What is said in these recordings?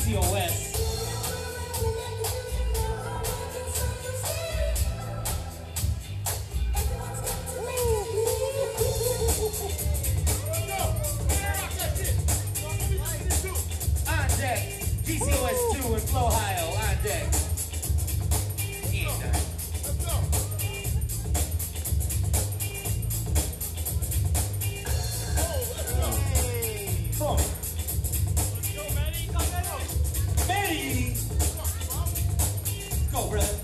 GCOS. On deck, GCOS 2 and Flow Ohio on deck. He ain't done. Come on. Matty! Let's go, brother.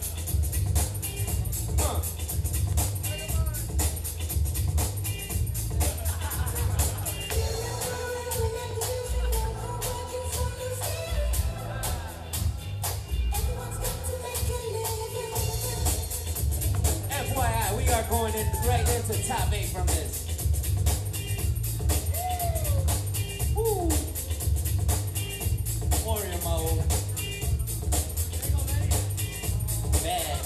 FYI, we are going in right into top 8 from this. Woo! Warrior mode. Bad.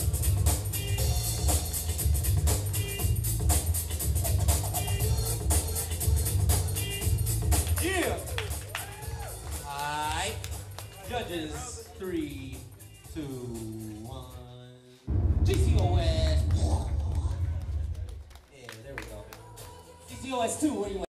Yeah! Alright. Judges 3, 2, 1. GCOS. Yeah, there we go. GCOS 2, where you at?